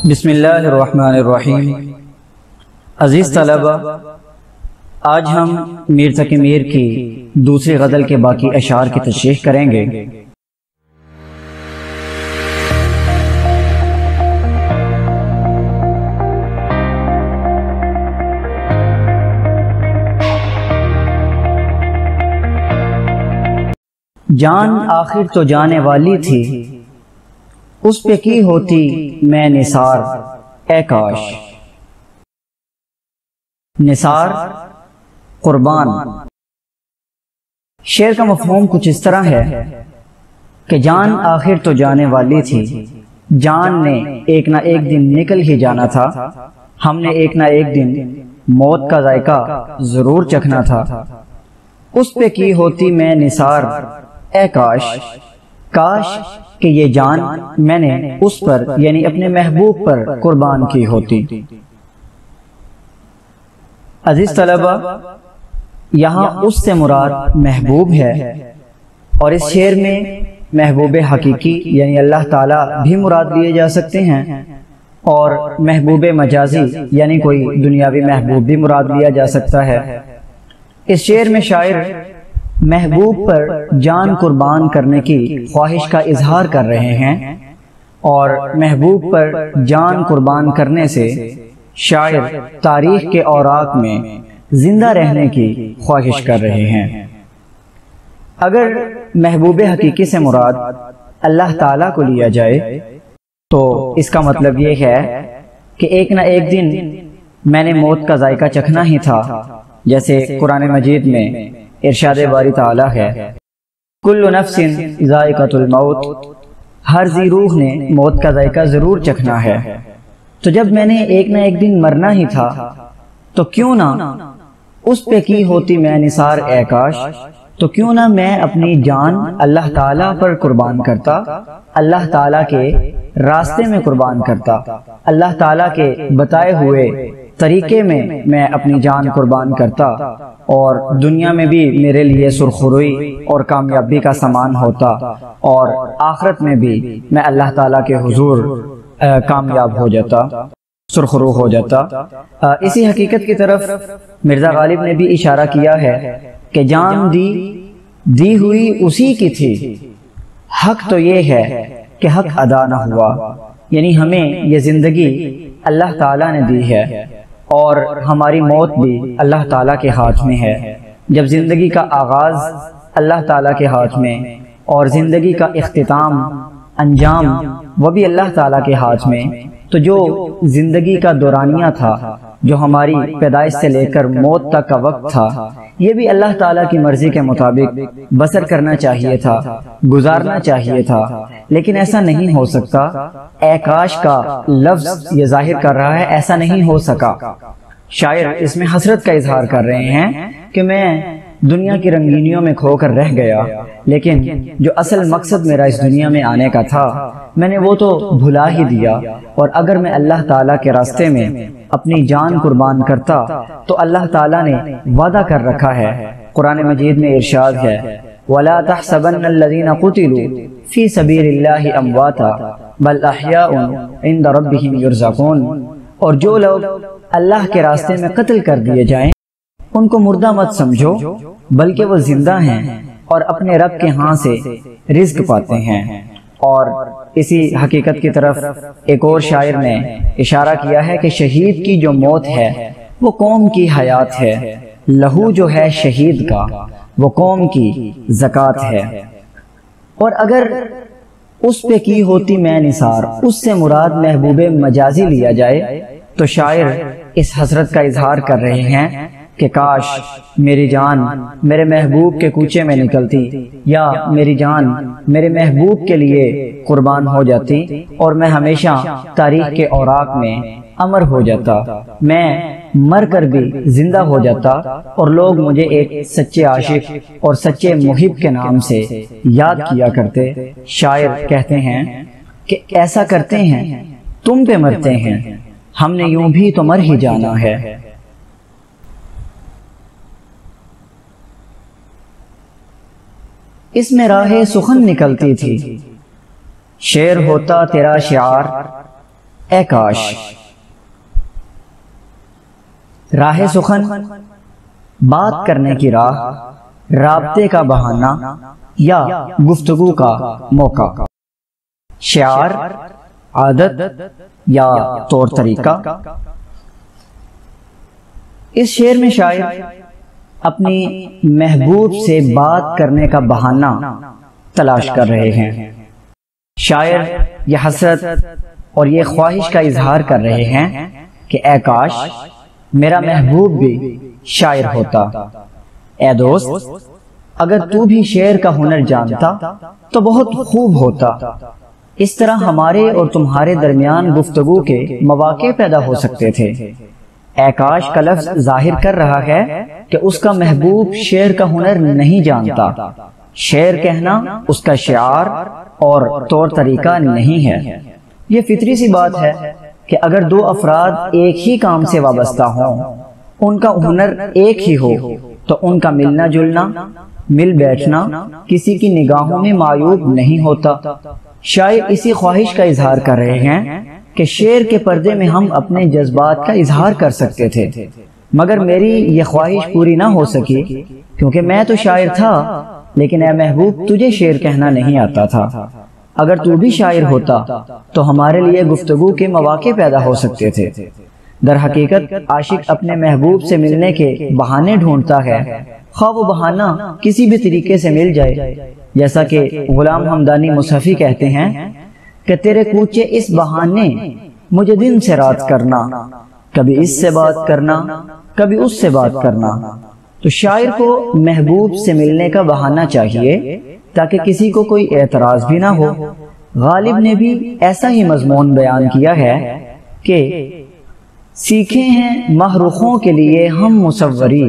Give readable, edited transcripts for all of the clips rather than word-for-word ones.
بسم اللہ الرحمن الرحیم۔ عزیز طلبہ، آج ہم میر تقی میر کی دوسری غزل کے باقی اشعار کی تشریح کریں گے۔ جان آخر تو جانے والی تھی، اس پہ کی ہوتی میں نثار اے کاش۔ نثار قربان۔ شعر کا مفہوم کچھ اس طرح ہے کہ جان آخر تو جانے والی تھی، جان نے ایک نہ ایک دن نکل ہی جانا تھا، ہم نے ایک نہ ایک دن موت کا ذائقہ ضرور چکھنا تھا۔ اس پہ کی ہوتی میں نثار اے کاش، کاش کہ یہ جان میں نے اس پر یعنی اپنے محبوب پر قربان کی ہوتی۔ عزیز طلبہ، یہاں اس سے مراد محبوب ہے، اور اس شعر میں محبوب حقیقی یعنی اللہ تعالیٰ بھی مراد لیے جا سکتے ہیں، اور محبوب مجازی یعنی کوئی دنیاوی محبوب بھی مراد لیا جا سکتا ہے۔ اس شعر میں شاعر محبوب پر جان قربان کرنے کی خواہش کا اظہار کر رہے ہیں، اور محبوب پر جان قربان کرنے سے شاعر تاریخ کے اوراق میں زندہ رہنے کی خواہش کر رہے ہیں۔ اگر محبوب حقیقی سے مراد اللہ تعالیٰ کو لیا جائے تو اس کا مطلب یہ ہے کہ ایک نہ ایک دن میں نے موت کا ذائقہ چکھنا ہی تھا، جیسے قرآن مجید میں ارشاد باری تعالیٰ ہے، کل نفس ذائقۃ الموت، ہر ذی روح نے موت کا ذائقہ ضرور چکھنا ہے۔ تو جب میں نے ایک نہ ایک دن مرنا ہی تھا تو کیوں نہ اس پہ کی ہوتی میں نثار اے کاش، تو کیوں نہ میں اپنی جان اللہ تعالیٰ پر قربان کرتا، اللہ تعالیٰ کے راستے میں قربان کرتا، اللہ تعالیٰ کے بتائے ہوئے طریقے میں اپنی جان قربان کرتا، اور دنیا میں بھی میرے لیے سرخروئی اور کامیابی کا سامان ہوتا، اور آخرت میں بھی میں اللہ تعالیٰ کے حضور کامیاب ہو جاتا، سرخرو ہو جاتا۔ اسی حقیقت کی طرف مرزا غالب نے بھی اشارہ کیا ہے کہ جان دی ہوئی اسی کی تھی، حق تو یہ ہے کہ حق ادا نہ ہوا، یعنی ہمیں یہ زندگی اللہ تعالیٰ نے دی ہے، اور ہماری موت بھی اللہ تعالیٰ کے ہاتھ میں ہے۔ جب زندگی کا آغاز اللہ تعالیٰ کے ہاتھ میں، اور زندگی کا اختتام انجام وہ بھی اللہ تعالیٰ کے ہاتھ میں، تو جو زندگی کا دورانیہ تھا، جو ہماری پیدائش سے لے کر موت تک کا وقت تھا، یہ بھی اللہ تعالیٰ کی مرضی کے مطابق بسر کرنا چاہیے تھا، گزارنا چاہیے تھا، لیکن ایسا نہیں ہو سکتا۔ اے کاش کا لفظ یہ ظاہر کر رہا ہے ایسا نہیں ہو سکا۔ شاعر اس میں حسرت کا اظہار کر رہے ہیں کہ میں دنیا کی رنگینیوں میں کھو کر رہ گیا، لیکن جو اصل مقصد میرا اس دنیا میں آنے کا تھا میں نے وہ تو بھلا ہی دیا، اور اگر میں اللہ تعالیٰ کے راستے میں اپنی جان قربان کرتا تو اللہ تعالیٰ نے وعدہ کر رکھا ہے، قرآن مجید میں ارشاد ہے، وَلَا تَحْسَبَنَّ الَّذِينَ قُتِلُوا فِي سَبِيلِ اللَّهِ أَمْوَاتًا بَلْ أَحْيَاءٌ عِندَ رَبِّهِمْ يُرْزَقُونَ، اور جو لوگ اللہ کے راستے میں قتل کر دیے جائیں ان کو مردہ مت سمجھو، بلکہ وہ زندہ ہیں اور اپنے رب کے ہاں سے رزق پاتے ہیں۔ اور اسی حقیقت کی طرف ایک اور شاعر نے اشارہ کیا ہے کہ شہید کی جو موت ہے وہ قوم کی حیات ہے، لہو جو ہے شہید کا وہ قوم کی زکوٰۃ ہے۔ اور اگر اس پہ کی ہوتی میں نثار اس سے مراد محبوب مجازی لیا جائے تو شاعر اس حسرت کا اظہار کر رہے ہیں کہ کاش میری جان میرے محبوب کے کوچے میں نکلتی، یا میری جان میرے محبوب کے لیے قربان ہو جاتی، اور میں ہمیشہ تاریخ کے اوراق میں امر ہو جاتا، میں مر کر بھی زندہ ہو جاتا، اور لوگ مجھے ایک سچے عاشق اور سچے محب کے نام سے یاد کیا کرتے۔ شاعر کہتے ہیں کہ ایسا کرتے ہیں تم پہ مرتے ہیں، ہم نے یوں بھی تو مر ہی جانا ہے۔ اس میں راہ سخن نکلتی تھی، شعر ہوتا تیرا شعار، اے کاش، راہ سخن بات کرنے کی راہ، رابطے کا بہانہ یا گفتگو کا موقع، شعار، عادت یا طور طریقہ۔ اس شعر میں شاعر اپنی محبوب سے بات کرنے کا بہانہ تلاش کر رہے ہیں۔ شاعر یہ حسرت اور یہ خواہش کا اظہار کر رہے ہیں کہ اے کاش میرا محبوب بھی شاعر ہوتا۔ اے دوست، اگر تو بھی شعر کا ہنر جانتا تو بہت خوب ہوتا۔ اس طرح ہمارے اور تمہارے درمیان گفتگو کے مواقع پیدا ہو سکتے تھے۔ اے کاش کا لفظ ظاہر کر رہا ہے کہ اس کا محبوب شعر کا ہنر نہیں جانتا۔ شعر کہنا اس کا شعار اور طور طریقہ نہیں ہے۔ یہ فطری سی بات ہے کہ اگر دو افراد ایک ہی کام سے وابستہ ہوں، ان کا ہنر ایک ہی ہو، تو ان کا ملنا جلنا، مل بیٹھنا کسی کی نگاہوں میں معیوب نہیں ہوتا۔ شاعر اسی خواہش کا اظہار کر رہے ہیں کہ شعر کے پردے میں ہم اپنے جذبات کا اظہار کر سکتے تھے، مگر میری یہ خواہش پوری نہ ہو سکی کیونکہ میں تو شاعر تھا، لیکن اے محبوب تجھے شعر کہنا نہیں آتا تھا۔ اگر تو بھی شاعر ہوتا تو ہمارے لیے گفتگو کے مواقع پیدا ہو سکتے تھے۔ در حقیقت عاشق اپنے محبوب سے ملنے کے بہانے ڈھونڈتا ہے، خواہ وہ بہانہ کسی بھی طریقے سے مل جائے، جیسا کہ غلام حمدانی مصحفی کہتے ہیں کہ تیرے کوچے اس بہانے مجھے دن سے رات کرنا، کبھی اس سے بات کرنا، کبھی اس سے بات کرنا۔ تو شاعر کو محبوب سے ملنے کا بہانہ چاہیے تاکہ کسی کو کوئی اعتراض بھی نہ ہو۔ غالب نے بھی ایسا ہی مضمون بیان کیا ہے کہ سیکھے ہیں ماہ رخوں کے لیے ہم مصوری،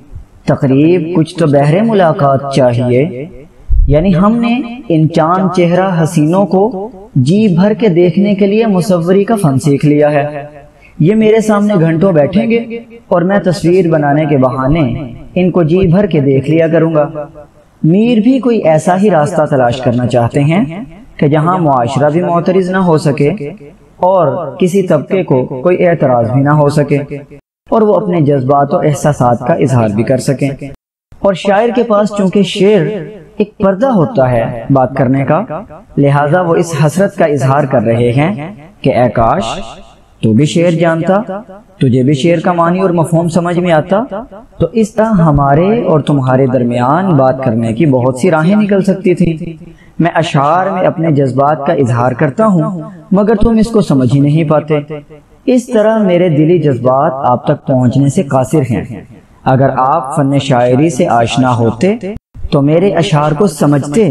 تقریب کچھ تو بہر ملاقات چاہیے۔ یعنی ہم نے ان چاند چہرہ حسینوں کو جی بھر کے دیکھنے کے لیے مصوری کا فن سیکھ لیا ہے۔ یہ میرے سامنے گھنٹوں بیٹھیں گے اور میں تصویر بنانے کے بہانے ان کو جی بھر کے دیکھ لیا کروں گا۔ میر بھی کوئی ایسا ہی راستہ تلاش کرنا چاہتے ہیں کہ جہاں معاشرہ بھی معترض نہ ہو سکے اور کسی طبقے کو کوئی اعتراض بھی نہ ہو سکے، اور وہ اپنے جذبات و احساسات کا اظہار بھی کر سکیں۔ اور شاعر کے پاس چونکہ شعر ایک پردہ ہوتا ہے بات کرنے کا، لہٰذا وہ اس حسرت کا اظہار کر رہے ہیں کہ اے کاش تو بھی شعر جانتا، تجھے بھی شعر کا معنی اور مفہوم سمجھ میں آتا، تو اس طرح ہمارے اور تمہارے درمیان بات کرنے کی بہت سی راہیں نکل سکتی تھیں۔ میں اشعار میں اپنے جذبات کا اظہار کرتا ہوں مگر تم اس کو سمجھ ہی نہیں پاتے۔ اس طرح میرے دلی جذبات آپ تک پہنچنے سے قاصر ہیں۔ اگر آپ فن شاعری سے آشنا ہوتے تو میرے اشعار کو سمجھتے،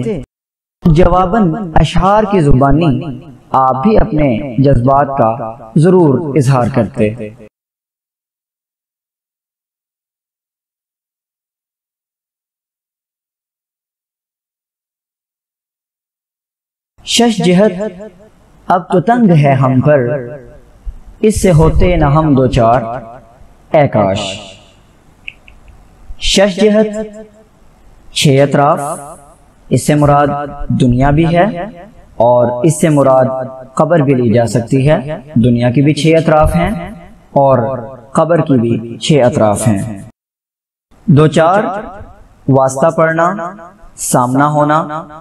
جواباً اشعار کی زبانی آپ بھی اپنے جذبات کا ضرور اظہار کرتے۔ شش جہت اب تو تنگ ہے ہم پر، اس سے ہوتے نہ ہم دو چار، اے کاش۔ شش جہت، چھ اطراف، اس سے مراد دنیا بھی ہے اور اس سے مراد قبر بھی لی جا سکتی ہے۔ دنیا کی بھی 6 اطراف ہیں اور قبر کی بھی 6 اطراف ہیں۔ دو چار، واسطہ پڑھنا، سامنا ہونا۔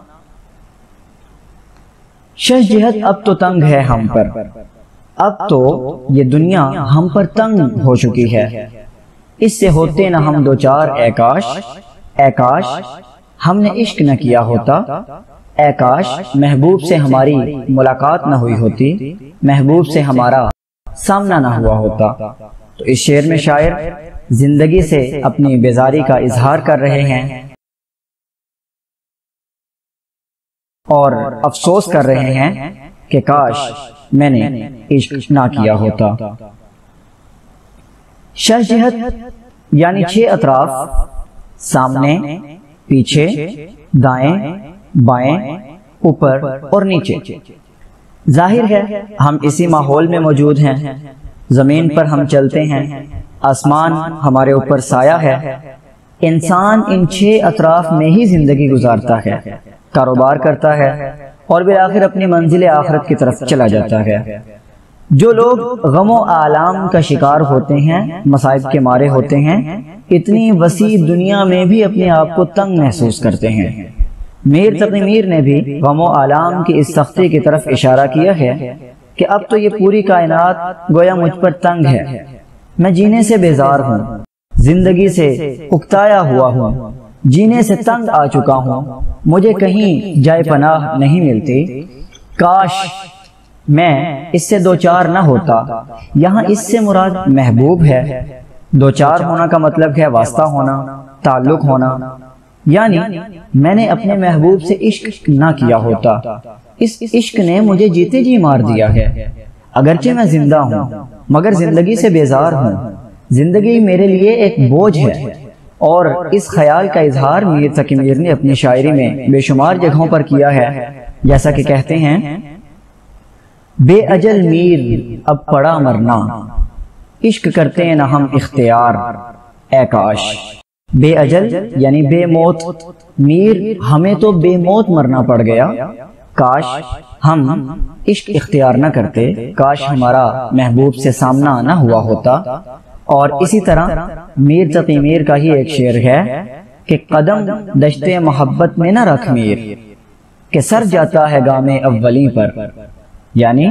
شش جہت اب تو تنگ ہے ہم پر، اب تو یہ دنیا ہم پر تنگ ہو چکی ہے، اس سے ہوتے نہ ہم دو چار، اے کاش۔ اے کاش ہم نے عشق نہ کیا ہوتا، اے کاش محبوب سے ہماری ملاقات نہ ہوئی ہوتی، محبوب سے ہمارا سامنا نہ ہوا ہوتا۔ تو اس شعر میں شاعر زندگی سے اپنی بیزاری کا اظہار کر رہے ہیں اور افسوس کر رہے ہیں کہ کاش میں نے عشق نہ کیا ہوتا۔ شش جہت یعنی 6 اطراف، سامنے، پیچھے، دائیں، بائیں، اوپر اور نیچے۔ ظاہر ہے ہم اسی ماحول میں موجود ہیں، زمین پر ہم چلتے ہیں، آسمان ہمارے اوپر سایہ ہے۔ انسان ان 6 اطراف میں ہی زندگی گزارتا ہے، کاروبار کرتا ہے اور بالآخر اپنی منزل آخرت کی طرف چلا جاتا ہے۔ جو لوگ غم و آلام کا شکار ہوتے ہیں، مصائب کے مارے ہوتے ہیں، اتنی وسیع دنیا میں بھی اپنے آپ کو تنگ محسوس کرتے ہیں۔ میر تقی میر نے بھی غم و آلام کی اس سختی کی طرف اشارہ کیا ہے کہ اب تو یہ پوری کائنات گویا مجھ پر تنگ ہے، میں جینے سے بیزار ہوں، زندگی سے اکتایا ہوا ہوں، جینے سے تنگ آ چکا ہوں، مجھے کہیں جائے پناہ نہیں ملتی، کاش میں اس سے دوچار نہ ہوتا۔ یہاں اس سے مراد محبوب ہے۔ دوچار ہونا کا مطلب ہے واسطہ ہونا، تعلق ہونا، یعنی میں نے اپنے محبوب سے عشق نہ کیا ہوتا، اس عشق نے مجھے جیتے جی مار دیا ہے۔ اگرچہ میں زندہ ہوں مگر زندگی سے بیزار ہوں، زندگی میرے لیے ایک بوجھ ہے۔ اور اس خیال کا اظہار میر تقی میر نے اپنی شاعری میں بے شمار جگہوں پر کیا ہے، جیسا کہ کہتے ہیں: بے اجل میر اب پڑا مرنا، عشق کرتے نہ ہم اختیار، اے کاش۔ بے اجل یعنی بے موت، میر ہمیں تو بے موت مرنا پڑ گیا، کاش ہم عشق اختیار نہ کرتے، کاش ہمارا محبوب سے سامنا نہ ہوا ہوتا۔ اور اسی طرح میر تقی میر کا ہی ایک شعر ہے کہ قدم دشت محبت میں نہ رکھ میر، کہ سر جاتا ہے گام اولی پر، یعنی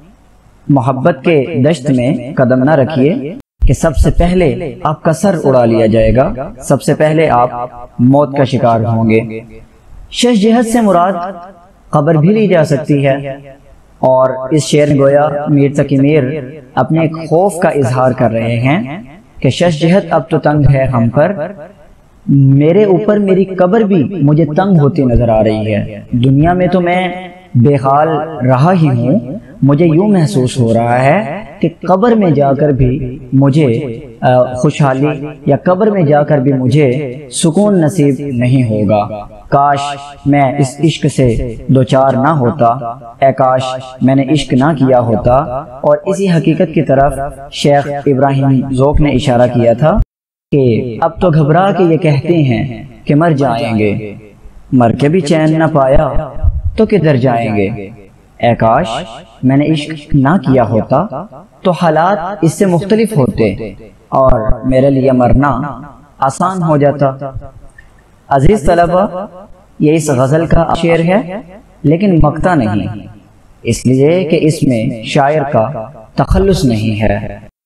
محبت کے دشت میں قدم نہ رکھیے کہ سب سے پہلے آپ کا سر اڑا لیا جائے گا، سب سے پہلے آپ موت کا شکار ہوں گے۔ شش جہت سے مراد قبر بھی لی جا سکتی ہے، اور اس شعر میں گویا میر تقی میر اپنے ایک خوف کا اظہار کر رہے ہیں کہ شش جہت اب تو تنگ ہے ہم پر، میرے اوپر میری قبر بھی مجھے تنگ ہوتی نظر آ رہی ہے۔ دنیا میں تو میں بے حال رہا ہی ہوں، مجھے یوں محسوس ہو رہا ہے کہ قبر میں جا کر بھی مجھے خوشحالی یا قبر میں جا کر بھی مجھے سکون نصیب نہیں ہوگا، کاش میں اس عشق سے دوچار نہ ہوتا، اے کاش میں نے عشق نہ کیا ہوتا۔ اور اسی حقیقت کی طرف شیخ ابراہیم ذوق نے اشارہ کیا تھا کہ اب تو گھبرا کے یہ کہتے ہیں کہ مر جائیں گے، مر کے بھی چین نہ پایا تو کدھر جائیں گے، اے کاش میں نے عشق نہ کیا ہوتا تو حالات اس سے مختلف ہوتے اور میرے لیے مرنا آسان ہو جاتا۔ عزیز طلبہ، یہ اس غزل کا شعر ہے لیکن مقطع نہیں، اس لیے کہ اس میں شاعر کا تخلص نہیں ہے۔